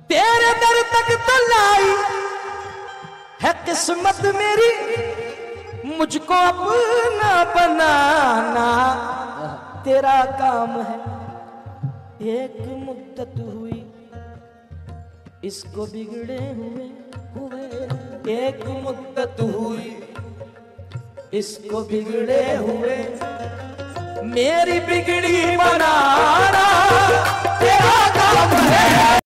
तेरे दर तक तो लाई है किस्मत मेरी, मुझको अपना बनाना तेरा काम है। एक मुद्दत हुई इसको बिगड़े हुए एक मुद्दत हुई इसको बिगड़े हुए, मेरी बिगड़ी बनाना तेरा काम है।